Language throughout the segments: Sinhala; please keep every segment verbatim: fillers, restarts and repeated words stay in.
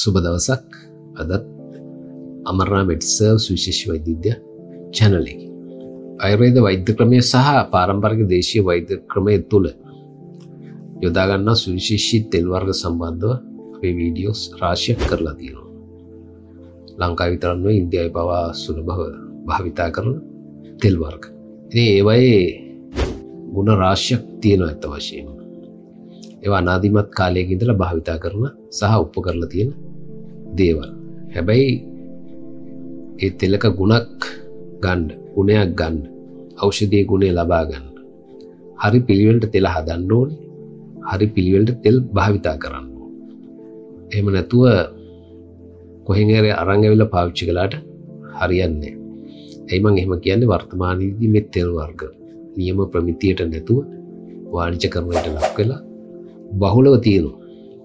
සුබ දවසක්. අදත් අමරණා මෙඩ්සර්ව් සුවිශේෂ වෛද්‍ය විද්‍යා channel එකේ ආයුර්වේද වෛද්‍ය ක්‍රමය සහ පාරම්පරික දේශීය වෛද්‍ය ක්‍රමය තුල යොදා ගන්නා සුවිශේෂී තෙල් වර්ග සම්බන්ධව අපේ වීඩියෝස් රාශියක් කරලා තියෙනවා. ලංකාවේ විතරක් නෙවෙයි ඉන්දියාවේ පවා සුලභව භාවිතා කරන තෙල් වර්ග. ඉතින් ඒවයේ ගුණ රාශියක් තියෙනවා අත වශයෙන්ම. ඒවා අනාදිමත් කාලයක ඉඳලා භාවිතා කරන සහ උප කරලා තියෙන දේවල්. හැබැයි ඒ තෙලක ගුණක් ගන්න, ගුණයක් ගන්න, ඖෂධීය ගුණය ලබා ගන්න. හරි පිළිවෙලට තෙල හදන්න ඕනේ. හරි පිළිවෙලට තෙල් භාවිතා කරන්න ඕනේ. එහෙම නැතුව කොහෙන් හරි අරන් ඇවිල්ලා පාවිච්චි කළාට හරියන්නේ නැහැ. එයි මම එහෙම කියන්නේ වර්තමානයේදී මේ තෙල් වර්ග නියම ප්‍රමිතියට නැතුව වාණිජකරණයට ලක් වෙලා බහුලව තියෙනවා.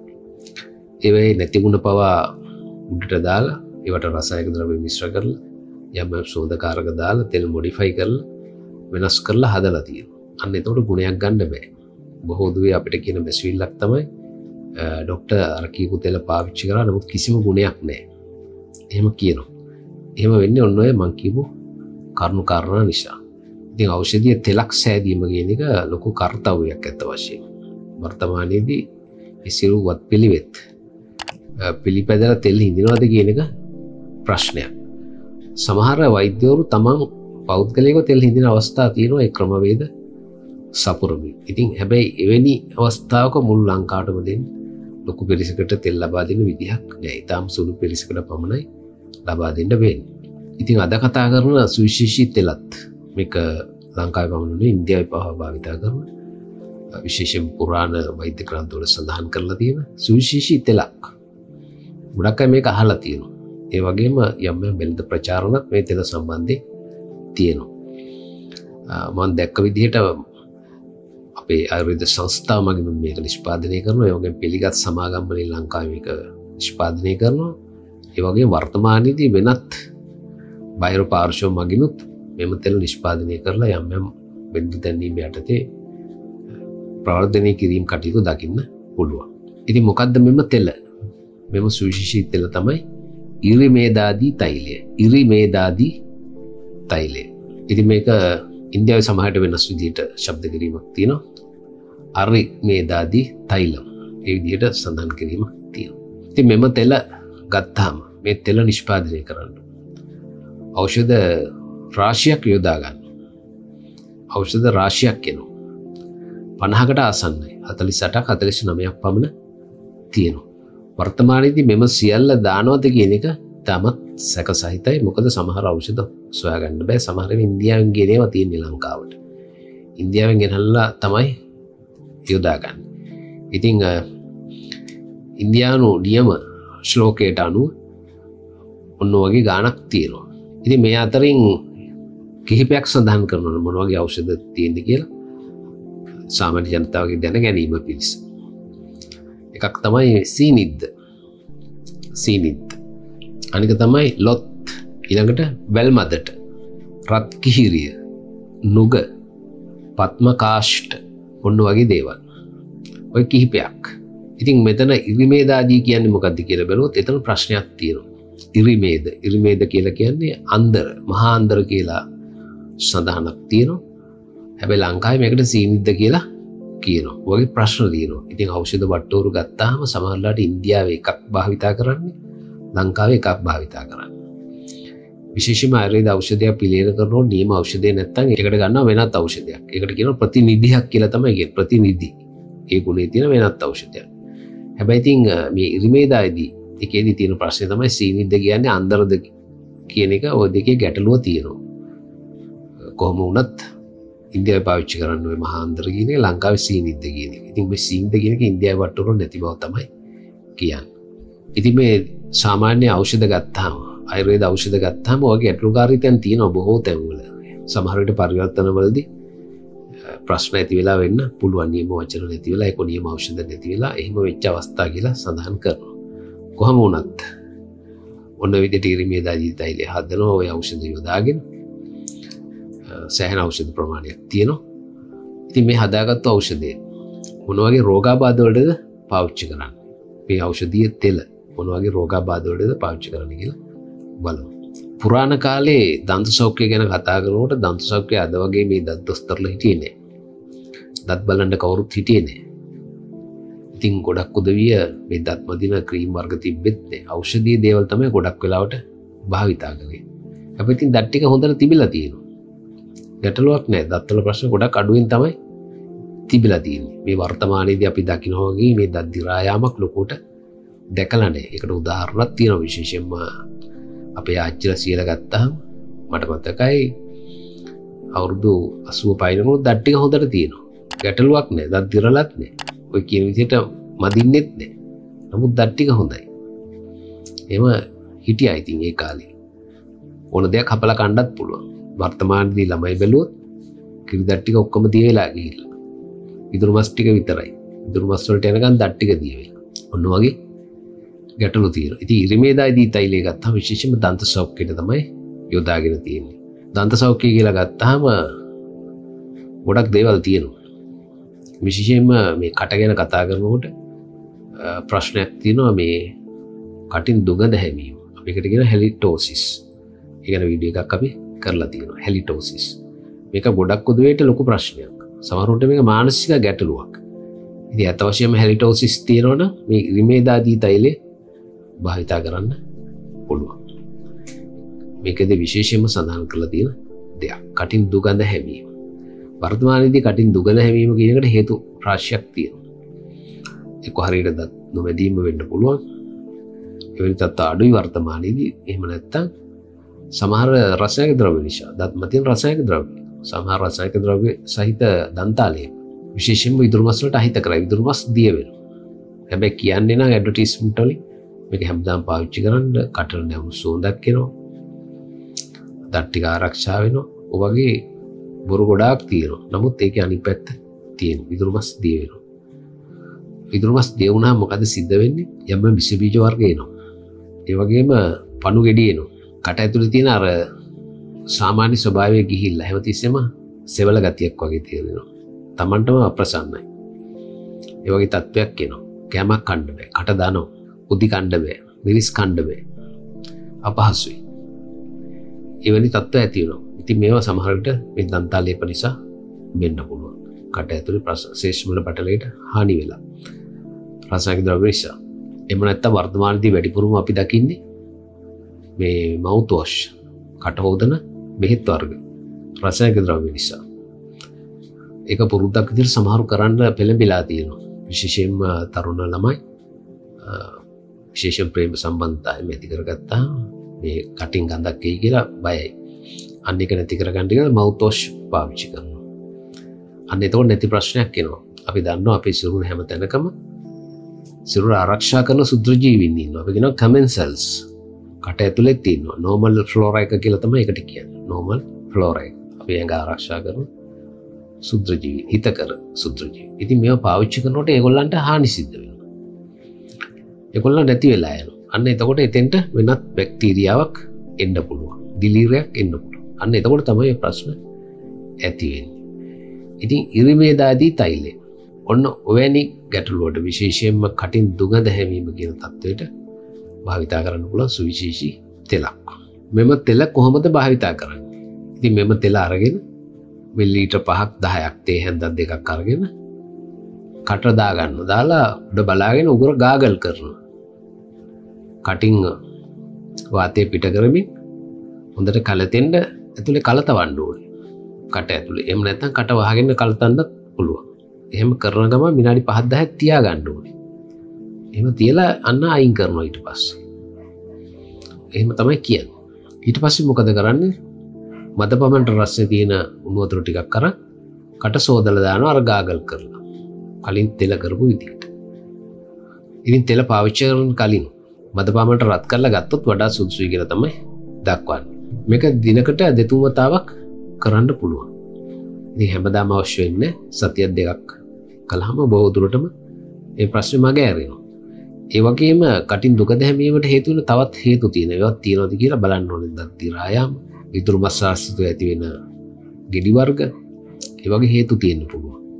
ඒවේ නැති ගුණ පවා උඩට දාලා ඒවට රසායනික ද්‍රව්‍ය මිශ්‍ර කරලා යම් සෝදකාරක දාලා තෙල් මොඩිෆයි කරලා වෙනස් කරලා හදලා තියෙනවා. අන්න එතකොට ගුණයක් ගන්න බෑ. බොහෝ දුවේ අපිට කියන බැසිවිල්ලක් තමයි ડોක්ටර් අර කීපු තෙල පාවිච්චි කරා නමුත් කිසිම ගුණයක් නැහැ. එහෙම කියනවා. එහෙම වෙන්නේ ඔන්න ඔය මං කියපු කරුණු කාරණා නිසා. ඉතින් ඖෂධීය තෙලක් සෑදීම කියන එක ලොකු කාර්යයක් ඇත්ත වශයෙන්. වර්තමානයේදී ඒ සියලු වත් පිළිවෙත් පිළිපැදලා තෙල් හිඳිනවද කියන එක ප්‍රශ්නයක්. සමහර වෛද්‍යවරු තමන් පෞද්ගලිකව තෙල් හිඳින අවස්ථා තියෙනවා ඒ ක්‍රමවේද සපුරමින්. ඉතින් හැබැයි එවැනි අවස්ථාවක මුළු ලංකාවටම දෙන්න ලොකු පිරිසකට තෙල් ලබා දෙන්න විදිහක් නෑ. ඊටාම් සුළු පිරිසකට පමණයි ලබා දෙන්න වෙන්නේ. ඉතින් අද කතා කරන සුවිශේෂී තෙලත් මේක ලංකාවේ පමණ නෙවෙයි ඉන්දියාවේ පවා භාවිතා කරන විශේෂයෙන් පුරාණ වෛද්‍ය ග්‍රන්ථවල සඳහන් කරලා තියෙන සුවිශේෂී තෙලක්. ගොඩක් අය මේක අහලා තියෙනවා. ඒ වගේම යම් යම් බෙල්ද ප්‍රචාරණත් මේ තෙල සම්බන්ධයෙන් තියෙනවා. මම දැක්ක විදිහට අපේ ආයුර්වේද සංස්ථාව මගින් මේක නිෂ්පාදනය කරනවා. ඒ වගේම පිළිගත් සමාගම් වලින් ලංකාවේ මේක නිෂ්පාදනය කරනවා. ඒ වගේම වර්තමානයේදී වෙනත් බාහිර පාර්ශ්ව මගිනුත් මෙම තෙල නිෂ්පාදනය කරලා යම් යම් බෙල්ද දැනීම යටතේ ප්‍රවර්ධනය කිරීම කටයුතු දකින්න පුළුවන්. ඉතින් මොකද්ද මෙම තෙල? මෙම සුවිශේෂී තෙල තමයි ඉරිමේදාදී තෛලය. ඉරිමේදාදී තෛලය. ඉතින් මේක ඉන්දියාවේ සමහරට වෙනස් විදිහට ශබ්ද කිරීමක් තියෙනවා. අරිමේදාදී තෛලම්. ඒ විදිහට සඳහන් කිරීමක් තියෙනවා. ඉතින් මෙම තෙල ගත්තාම මේ තෙල නිෂ්පාදනය කරන්න ඖෂධ රාශියක් යොදා ගන්න. ඖෂධ රාශියක් එනවා. පනහකට ආසන්නයි. හතළිස් අටක් හතළිස් නවයක් පමණ තියෙනවා. වර්තමානයේදී මෙම සියල්ල දානවද කියන එක තාමත් සැක සහිතයි. මොකද සමහර ඖෂධ සොයාගන්න බෑ. සමහර වෙලාවෙ ඉන්දියාවෙන් ගෙන ඒවා තියෙන්නේ ලංකාවට. ඉන්දියාවෙන් ගෙනල්ලා තමයි යොදාගන්නේ. ඉතින් ඉන්දියානු නියම ශ්ලෝකයට අනුව ඔන්න වගේ ගාණක් තියෙනවා. ඉතින් මේ අතරින් කිහිපයක් සඳහන් කරනවා මොන වගේ ඖෂධ තියෙන්නේ කියලා සාමාන්‍ය ජනතාවගේ දැන ගැනීම පිණිස. එකක් තමයි සීනිද්ද. සීනිද්ද. අනික තමයි ලොත්. ඊළඟට වැල්මදට. රත් කිහිරිය. නුග. පත්ම කාෂ්ඨ. ඔන්න වගේ දේවල්. ඔය කිහිපයක්. ඉතින් මෙතන ඉරිමේදාදී කියන්නේ මොකක්ද කියලා බලුවොත් එතන ප්‍රශ්නයක් තියෙනවා. ඉරිමේද. ඉරිමේද කියලා කියන්නේ අන්දර, මහා අන්දර කියලා සඳහනක් තියෙනවා. හැබැයි ලංකාවේ මේකට සීනිද්ද කියලා කියනවා. වගේ ප්‍රශ්න තියෙනවා. ඉතින් ඖෂධ වට්ටෝරු ගත්තාම සමහරවිට ඉන්දියාවේ එකක් භාවිතා කරන්නේ, ලංකාවේ එකක් භාවිතා කරන්නේ. විශේෂයෙන්ම ආයුර්වේද ඖෂධය පිළියෙල කරනකොට නියම ඖෂධය නැත්නම් ඒකට ගන්නවා වෙනත් ඖෂධයක්. ඒකට කියනවා ප්‍රතිනිධියක් කියලා තමයි කියන්නේ. ප්‍රතිනිධි. ඒ ගුණේ තියෙන වෙනත් ඖෂධයක්. හැබැයි ඉතින් මේ ඉරිමේදාදී එකේදී තියෙන ප්‍රශ්නේ තමයි සීනිද්ද කියන්නේ අන්දරද කියන එක. ওই දෙකේ ගැටලුව තියෙනවා. කොහොම වුණත් ඉන්දියාවේ පාවිච්චි කරන්න ඔය මහා අන්දර කියන එක, ලංකාවේ සීනිද්ද කියන එක. ඉතින් මේ සීනිද්ද කියන එක ඉන්දියාවේ වට්ටෝරු නැති බව තමයි කියන්නේ. ඉතින් මේ සාමාන්‍ය ඖෂධ ගත්තාම, ආයුර්වේද ඖෂධ ගත්තාම ඔයගේ ගැටලුකාරීත්වයන් තියෙනවා බොහෝ තැන්වල. සමහර විට පරිවර්තනවලදී ප්‍රශ්න ඇති වෙලා වෙන්න පුළුවන්. නියම වචන නැති වෙලා, ඒක නියම ඖෂධ නැති වෙලා එහෙම වෙච්ච අවස්ථා කියලා සඳහන් කරනවා. කොහොම වුණත් ඔන්න විදිහට ඉරිමේදාදී තෛලය හදනවා. ඔය ඖෂධ යොදාගෙන සෑහෙන ඖෂධ ප්‍රමාණයක් තියෙනවා. ඉතින් මේ හදාගත්තු ඖෂධය මොන වගේ රෝගාබාධ වලටද පාවිච්චි කරන්නේ? මේ ඖෂධීය තෙල මොන වගේ රෝගාබාධ වලටද පාවිච්චි කරන්න කියලා බලමු. පුරාණ කාලේ දන්ත සෞඛ්‍ය ගැන කතා කරනකොට දන්ත සෞඛ්‍ය අද වගේ මේ දත් දොස්තරලා හිටියේ නෑ. දත් බලන්න කවුරුත් හිටියේ නෑ. ඉතින් ගොඩක් උදවිය මේ දත් මදින ක්‍රීම් වර්ග තිබෙත් නෑ. ඖෂධීය දේවල් තමයි ගොඩක් වෙලාවට භාවිතා කරන්නේ. අපි ඉතින් දත් ටික හොඳට තිබිලා තියෙනවා. ගැටලුවක් නෑ. දත්වල ප්‍රශ්න ගොඩක් අඩුවෙන් තමයි තිබිලා තියෙන්නේ. මේ වර්තමානයේදී අපි දකිනවා වගේ මේ දත් දිරා යාමක් ලොකුට දැකලා නෑ. ඒකට උදාහරණයක් තියෙනවා. විශේෂයෙන්ම අපේ ආච්චිලා සියලා ගත්තාම මට මතකයි අවුරුදු අසූව පයින්නකොට දත් ටික හොඳට තියෙනවා. ගැටලුවක් නෑ. දත් දිරලත් නෑ. ඔය කියන විදිහට මදින්නෙත් නෑ. නමුත් දත් ටික හොඳයි. එහෙම හිටියා ඉතින් ඒ කාලේ. ඕන දෙයක් හපලා කන්නත් පුළුවන්. වර්තමානයේදී ළමයි බැලුවොත් කිරි දත් ටික ඔක්කොම දිය වෙලා ගිහිල්ලා. ඉතුරු මස් ටික විතරයි. ඉතුරු මස් වලට යනකම් දත් ටික දිය වෙලා. ඔන්න වගේ ගැටලු තියෙනවා. ඉතින් ඉරිමේදායිදී තෛලය ගත්තාම විශේෂයෙන්ම දන්ත සෞඛ්‍යයට තමයි යොදාගෙන තියෙන්නේ. දන්ත සෞඛ්‍ය කියලා ගත්තාම ගොඩක් දේවල් තියෙනවා. විශේෂයෙන්ම මේ කට ගැන කතා කරනකොට ප්‍රශ්නයක් තියෙනවා මේ කටින් දුගඳ හැමීම. අපි ඒකට කියන හෙලිටෝසිස්. ඒ ගැන වීඩියෝ එකක් අපි කරලා තියෙනවා. හෙලිටෝසිස්. මේක ගොඩක් උදවියට ලොකු ප්‍රශ්නයක්. සමහරවිට මේක මානසික ගැටලුවක්. ඉතින් අත වශයෙන්ම හෙලිටෝසිස් තියෙනවනම් මේ ඉරිමේදාදී තෛලය භාවිතා කරන්න පුළුවන්. මේකද විශේෂයෙන්ම සඳහන් කරලා තියෙන දෙයක්. කටින් දුගඳ හැමීම. වර්තමානයේදී කටින් දුගඳ හැමීම කියන එකට හේතු රාශියක් තියෙනවා. ඒක හරියට දත් නොමැදීම වෙන්න පුළුවන්. එවැනි තත්ත්ව අඩුයි වර්තමානයේදී. එහෙම නැත්නම් සමහර රසායනික ද්‍රව්‍ය නිසා දත් මතින් රසායනික ද්‍රව්‍ය. සමහර රසායනික ද්‍රව්‍ය සහිත දන්තාලේප විශේෂයෙන්ම ඉදුරු මස් වලට අහිත කරයි. ඉදුරු මස් දිය වෙනවා. හැබැයි කියන්නේ නම් ඇඩ්වර්ටයිස්මන්ට් වලින් මේක හැමදාම පාවිච්චි කරන්න කටට නැවුණු සුවඳක් එනවා. දත් ටික ආරක්ෂා වෙනවා. ඔය වගේ බොරු ගොඩාක් තියෙනවා. නමුත් ඒකේ අනිත් පැත්ත තියෙන ඉදුරු මස් දිය වෙනවා. ඉදුරු මස් දිය වුණාම මොකද සිද්ධ වෙන්නේ? යම් විස බීජ වර්ග එනවා. ඒ වගේම පණු ගෙඩි එනවා. කට ඇතුලේ තියෙන අර සාමාන්‍ය ස්වභාවය ගිහිල්ලා හැමතිස්සෙම සෙවල ගතියක් වගේ තියෙනවා. Tamanටම අප්‍රසන්නයි. ඒ වගේ තත්ත්වයක් එනවා. කැමක් කන්න බෑ. කට දානවා. උදි කන්න බෑ. මිරිස් කන්න බෑ. අපහසුයි. එවැනි තත්ත්ව ඇති වෙනවා. ඉතින් මේවා සමහර විට මේ දන්තාලේප නිසා වෙන්න පුළුවන්. කට ඇතුලේ ප්‍රශේෂ මුල පටලයට හානි වෙලා. රසායනික ද්‍රව්‍ය නිසා. එහෙම නැත්නම් වර්තමානයේදී වැඩිපුරම අපි දකින්නේ මේ මවුත් වොෂ් කට හොදන බෙහෙත් වර්ග රසායනික ද්‍රව්‍ය නිසා. ඒක පුරුද්දක් විදිහට සමහරු කරන්න පෙළඹිලා තියෙනවා. විශේෂයෙන්ම තරුණ ළමයි විශේෂයෙන් ප්‍රේම සම්බන්ධතාවය ඇති කරගත්තා මේ කටින් ගඳක් එයි කියලා බයයි. අන්න ඒක නැති කරගන්න කියලා මවුත් වොෂ් පාවිච්චි කරනවා. අන්න එතකොට නැති ප්‍රශ්නයක් එනවා. අපි දන්නවා අපේ සිරුර හැම තැනකම සිරුර ආරක්ෂා කරන සුද්ධජීවීන් ඉන්නවා. අපි කියනවා කමෙන්සල්ස්. කට ඇතුලේ තියෙනවා. නෝමල් ෆ්ලෝරා එක කියලා තමයි ඒකට කියන්නේ. නෝමල් ෆ්ලෝරා එක. අපි ඇඟ ආරක්ෂා කරන සුද්ධජීවී, හිතකර සුද්ධජීවී. ඉතින් මේවා පාවිච්චි කරනකොට ඒගොල්ලන්ට හානි සිද්ධ වෙනවා. ඒගොල්ලන් නැති වෙලා යනවා. අන්න එතකොට එතෙන්ට වෙනත් බැක්ටීරියාවක් එන්න පුළුවන්. දිලීරයක් එන්න පුළුවන්. අන්න එතකොට තමයි ප්‍රශ්න ඇති වෙන්නේ. ඉතින් ඉරිමේදාදී තෛලය. ඔන්න ඔවැනි ගැටලුවට විශේෂයෙන්ම කටින් දුගඳ හැමීම කියන තත්ත්වයට භාවිතා කරන්න පුළුවන් සුවිශේෂී තෙලක්. මෙම තෙල කොහොමද භාවිතා කරන්නේ? ඉතින් මෙම තෙල අරගෙන මිලිලීටර් පහක් දහයක් තේ හැන්දක් දෙකක් අරගෙන කට දා ගන්නවා. දාලා උඩ බලාගෙන උගුර ගාගල් කරනවා. කටින් වාතය පිට කරමින් හොඳට කලතෙන්න ඇතුලේ කලතවන්න ඕනේ. කට ඇතුලේ. එහෙම නැත්නම් කට වහගෙන කලතන්නත් පුළුවන්. එහෙම කරන ගමන් විනාඩි පහක් දහයක් තියා ගන්න ඕනේ. එහෙම තියලා අන්න අයින් කරනවා ඊට පස්සේ. එහෙම තමයි කියන්නේ. ඊට පස්සේ මොකද කරන්නේ? මද පමණට රසයේ තියෙන උණු වතුර ටිකක් අරන් කට සෝදලා දානවා අර ගාගල් කරලා. කලින් තෙල කරපු විදිහට. ඉතින් තෙල පාවිච්චි කරන කලින් මද පමණට රත් කරලා ගත්තොත් වඩා සුදුසුයි කියලා තමයි දක්වන්නේ. මේක දිනකට දෙතුන් වතාවක් කරන්න පුළුවන්. ඉතින් හැමදාම අවශ්‍ය වෙන්නේ සතියක් දෙකක් කළාම බොහෝ දුරටම මේ ප්‍රශ්නේ මග ඇරෙනවා. ඒ වගේම කටින් දුගඳ හැමීමට හේතු වෙන තවත් හේතු තියෙනවා. ඒවත් තියෙනවද කියලා බලන්න ඕනේ. දත් දිරා යාම, ඉදුරු මස් ආශ්‍රිතව ඇති වෙන ගෙඩි වර්ග, ඒ වගේ හේතු තියෙන්න පුළුවන්.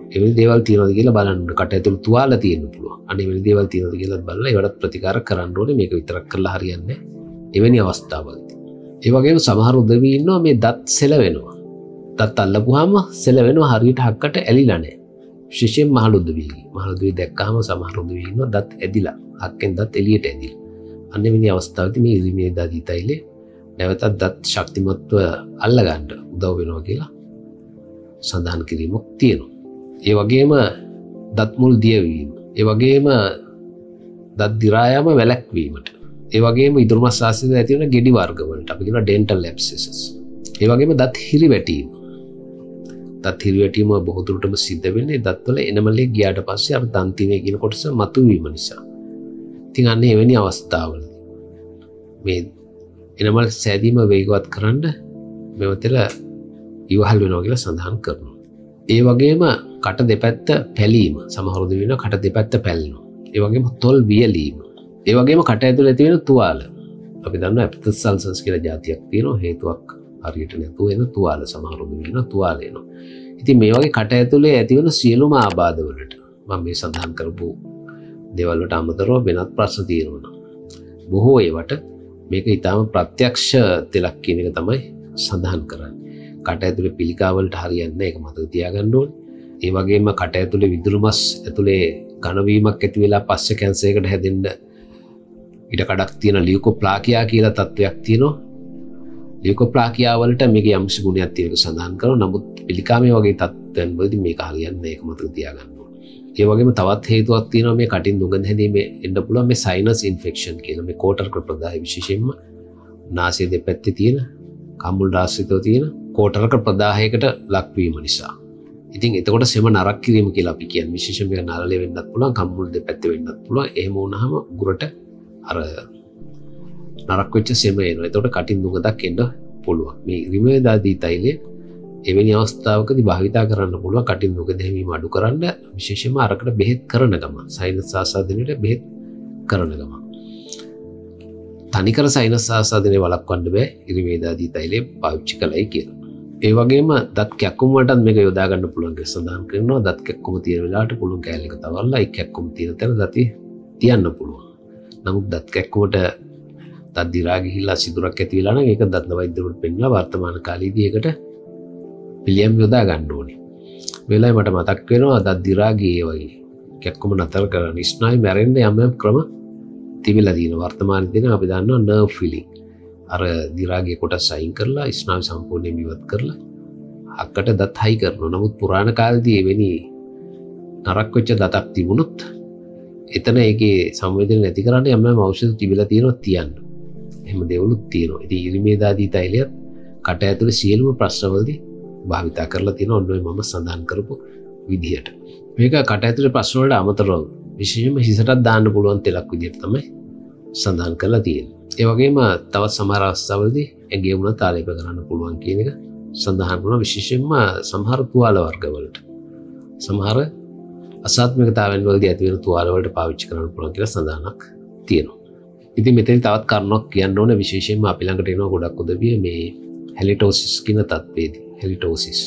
එවැනි දේවල් තියෙනවද කියලා බලන්න කට ඇතුළේ තුවාල තියෙන්න පුළුවන්. අනේ එවැනි දේවල් තියෙනවද කියලා බලලා ඒවට ප්‍රතිකාර කරන්න ඕනේ. මේක විතරක් කරලා හරියන්නේ නැහැ. එවැනි අවස්ථාවලදී. ඒ වගේම සමහර උදවිය ඉන්නවා මේ දත් සෙලවෙනවා. දත් අල්ලපුවාම සෙලවෙනවා හරියට හක්කට ඇලිලා නැහැ. විශේෂයෙන් මහලු උදවියගේ. මහලු උදවිය දැක්කහම සමහර උදවිය ඉන්නවා දත් ඇදිලා. හක්කෙන් දත් එළියට ඇදිලා. අන්න එවැනි අවස්ථාවලදී මේ ඉරිමේ දාදී තෛලය නැවතත් දත් ශක්තිමත්ව අල්ල ගන්න උදව් වෙනවා කියලා සඳහන් කිරීමක් තියෙනවා. ඒ වගේම දත් මුල් දියවීම, ඒ වගේම දත් දි රා යාම වැළැක්වීමට, ඒ වගේම ඉදුරු මස් ආශ්‍රිතව ඇති වෙන ගෙඩි වර්ග වලට අපි කියනවා ඩෙන්ටල් ඇබ්සෙසස්. ඒ වගේම දත් හිරිවැටීම. දත් හිරිවැටීම බොහෝ දුරටම සිද්ධ වෙන්නේ දත්වල එනමලේ ගියාට පස්සේ අර දන්තිනේ කියන කොටස මතුවීම නිසා. ඉතින් අන්න එවැනි අවස්ථාවලදී මේ එනමල් සෑදීම වේගවත් කරන්න මෙවතල ඉවහල් වෙනවා කියලා සඳහන් කරනවා. ඒ වගේම කට දෙපැත්ත පැලීම, සමහර උදවිය වෙනවා කට දෙපැත්ත පැලෙනවා. ඒ වගේම තොල් වියලීම. ඒ වගේම කට ඇතුලේ තියෙන තුවාල. අපි දන්නවා ඇපිතස් අල්සර්ස් කියලා જાතියක් තියෙනවා. හේතුවක් හරියට නැතුව එන තුවාල සමහර උදවිය වෙනවා තුවාල එනවා. ඉතින් මේ වගේ කට ඇතුලේ ඇති වෙන සියලුම ආබාධ වලට මම මේ සඳහන් කරපු දේවල් වලට අමතරව වෙනත් ප්‍රශ්න තියෙනවා. බොහෝ ඒවට මේක ඊටාම ප්‍රත්‍යක්ෂ තෙලක් කියන එක තමයි සඳහන් කරන්නේ. කට ඇතුලේ පිළිකා වලට හරියන්නේ නැහැ. ඒක මතක තියාගන්න ඕනේ. ඒ වගේම කට ඇතුලේ විදුරු මස් ඇතුලේ ඝන වීමක් ඇති වෙලා පස්සේ කැන්සර් එකකට හැදෙන්න ඉඩ කඩක් තියෙන ලියුකෝප්ලාකියා කියලා තත්වයක් තියෙනවා. ලියුකෝප්ලාකියා වලට මේකේ යම්කිසි ගුණයක් තියෙනක සඳහන් කරනවා. නමුත් පිළිකාමේ වගේ තත්ත්වයන් වලදී මේක හරියන්නේ නැහැ. ඒක මතක තියාගන්න ඕනේ. ඒ වගේම තවත් හේතුවක් තියෙනවා මේ කටින් දුගඳ හැදීමේ එන්න පුළුවන් මේ සයිනස් ඉන්ෆෙක්ෂන් කියලා. මේ කෝටරක ප්‍රදාය විශේෂයෙන්ම නාසය දෙපැත්තේ තියෙන කම්මුල් ආශ්‍රිතව තියෙන කෝටරක ප්‍රදාහයකට ලක්වීම නිසා. ඉතින් එතකොට සෙම නරක් කිරීම කියලා අපි කියන්නේ. විශේෂයෙන් මේක නරලේ වෙන්නත් පුළුවන්, කම්මුල් දෙපැත්තේ වෙන්නත් පුළුවන්. එහෙම වුණාම උගුරට අර නරක් වෙච්ච සෙම එනවා. එතකොට කටින් දුගඳක් එන්න පුළුවන්. මේ ඉරිමේ දාදී තෛලය එවැනි අවස්ථාවකදී භාවිතා කරන්න පුළුවන් කටින් දුගඳ හැමීම අඩු කරන්න, විශේෂයෙන්ම අරකට බෙහෙත් කරන ගමන්, සයිනස් ආසාදනයට බෙහෙත් කරන ගමන්. තනිකර සයිනස් ආසාදනය වළක්වන්න බෑ ඉරිමේ දාදී තෛලය පාවිච්චි කළයි කියලා. ඒ වගේම දත් කැක්කුම් වලටත් මේක යොදා ගන්න පුළුවන් කියලා සඳහන් කරනවා. දත් කැක්කුම තියෙන වෙලාවට පුළුන් කෑල්ල එක තවරලා ඒ කැක්කුම තියෙන තැන දති තියන්න පුළුවන්. නමුත් දත් කැක්කුමට දත් දි රා ගිහිල්ලා සිදුරක් ඇති වෙලා නම් ඒක දත් වෛද්‍යවරුන්ට පෙන්නලා වර්තමාන කාලේදී ඒකට පිළියම් යොදා ගන්න ඕනේ. වෙලාවේ මට මතක් වෙනවා දත් දි රා ගියේ වගේ කැක්කුම නතර කරන ස්නායු මැරෙන්න යම් යම් ක්‍රම තිබිලා තියෙනවා. වර්තමානයේදී අපි දන්නවා නර්ව් ෆිලිං. අර දි රාගේ කොටස් අයින් කරලා ස්නායු සම්පූර්ණයෙන් ඉවත් කරලා අක්කට දත් හයි කරනවා. නමුත් පුරාණ කාලේදී එවැනි නරක් වෙච්ච දතක් තිබුණොත් එතන ඒකේ සංවේදනය නැති කරන්න යම් යම් ඖෂධ තිබිලා තියෙනවා තියන්න. එහෙම දේවලුත් තියෙනවා. ඉතින් ඉරිමේ දාදී තෛලයත් කට ඇතුලේ සියලුම ප්‍රශ්නවලදී භාවිතා කරලා තියෙනවා. ඔන්න ඔය මම සඳහන් කරපු විදිහට. මේක කට ඇතුලේ ප්‍රශ්න වලට අමතරව විශේෂයෙන්ම හිසටත් දාන්න පුළුවන් තෙලක් විදිහට තමයි සඳහන් කරලා තියෙන්නේ. ඒ වගේම තවත් සමහර අවස්ථාවලදී ඇඟේ වුණත් ආලේප කරන්න පුළුවන් කියන එක සඳහන් කරනවා. විශේෂයෙන්ම සමහර තුවාල වර්ග වලට, සමහර අසාත්මිකතාවයන් වලදී ඇති වෙන තුවාල වලට පාවිච්චි කරන්න පුළුවන් කියලා සඳහනක් තියෙනවා. ඉතින් මෙතන තවත් කාරණාවක් කියන්න ඕනේ. විශේෂයෙන්ම අපි ළඟට එනවා ගොඩක් උදවිය මේ හැලිටෝසිස් කියන තත්ත්වයේදී. හැලිටෝසිස්.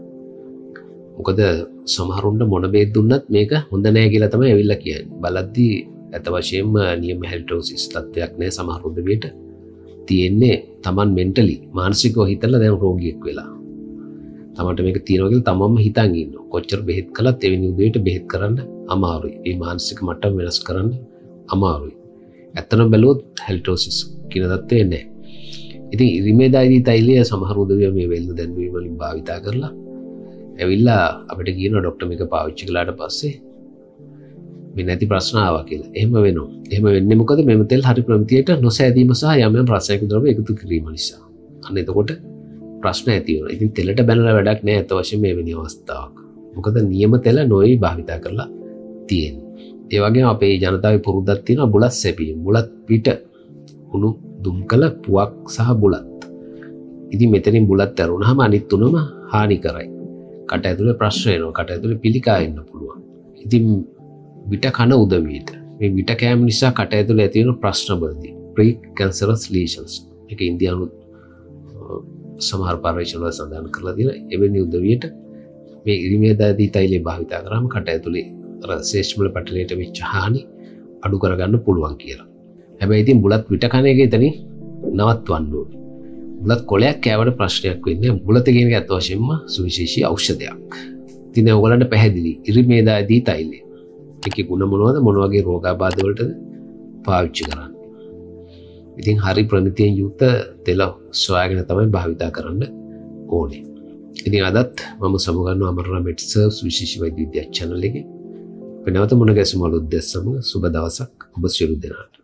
මොකද සමහරුන්ට මොන බේත් දුන්නත් මේක හොඳ නෑ කියලා තමයි ඇවිල්ලා කියන්නේ. බලද්දී ඇත වශයෙන්ම නියම හැලිටෝසිස් තත්ත්වයක් නෑ සමහර උදවියට. තියෙන්නේ Taman mentally මානසිකව හිතලා දැන් රෝගියෙක් වෙලා. තමන්ට මේක තියෙනවා කියලා තමන්ම හිතන් ඉන්නවා. කොච්චර බෙහෙත් කළත් එවැනි උදේට බෙහෙත් කරන්න අමාරුයි. මේ මානසික මට්ටම වෙනස් කරන්න අමාරුයි. ඇත්තම බැලුවොත් හැලිටෝසිස් කියන தත්ත්වය නෑ. ඉතින් ඉරිමේ දාදී තෛලය සමහර උදවිය මේ වෙල්ද දැන්වීම වලින් භාවිතා කරලා ඇවිල්ලා අපිට කියනවා ડોක්ටර් මේක පාවිච්චි කළාට පස්සේ මේ නැති ප්‍රශ්න ආවා කියලා. එහෙම වෙනවා. එහෙම වෙන්නේ මොකද මෙම තෙල් හරි ප්‍රමිතියට නොසෑදීම සහ යම් යම් රසායනික ද්‍රව්‍ය එකතු කිරීම නිසා. අන්න එතකොට ප්‍රශ්න ඇති වෙනවා. ඉතින් තෙලට බැනලා වැඩක් නැහැ අත වශයෙන් මේ වෙන අවස්ථාවක. මොකද නියම තෙල නොයි භාවිතා කරලා තියෙන්නේ. ඒ වගේම අපේ ජනතාවේ පුරුද්දක් තියෙනවා බුලත් සැපීම. බුලත් පිට උණු දුම් කළ පුවක් සහ බුලත්. ඉතින් මෙතනින් බුලත් ඇරුණාම අනිත් තුනම හානි කරයි. කට ඇතුලේ ප්‍රශ්න එනවා. කට ඇතුලේ පිළිකා එන්න පුළුවන්. ඉතින් විට කන උදවියට මේ විට කෑම නිසා කට ඇතුලේ ඇති වෙන ප්‍රශ්න වලදී ප්‍රී කැන්සරස් ලීෂන්ස් මේක ඉන්දියානු සමහර පරීක්ෂණ වල සඳහන් කරලා තියෙනවා. එවැනි උදවියට මේ ඉරිමේදාදී තෛලය භාවිතා කරාම කට ඇතුලේ අර ශේෂ්මල පටලයට වෙච්ච හානි අඩු කරගන්න පුළුවන් කියලා. හැබැයි ඉතින් බුලත් විට කන එක එතනින් නවත්වන්න ඕනේ. බුලත් කොලයක් කෑවට ප්‍රශ්නයක් වෙන්නේ නැහැ. බුලත කියන එක අත් වශයෙන්ම සුවිශේෂී ඖෂධයක්. ඉතින් ඔයගලන්ට පැහැදිලි ඉරිමේදාදී තෛලය. ඒකේ ගුණ මොනවද? මොන වගේ රෝගාබාධ වලටද පාවිච්චි කරන්නේ? ඉතින් හරි ප්‍රමිතියෙන් යුක්ත තෙල සොයාගෙන තමයි භාවිතා කරන්න ඕනේ. ඉතින් අදත් මම සමුගන්නවා අමරණ මෙඩ්සර්ව්ස් විශේෂ වෛද්‍ය විද්‍යා channel එකේ. වෙනවත මුණ ගැසුම අලුත් දෙයක් සමග සුබ දවසක් ඔබ සියලු දෙනාට.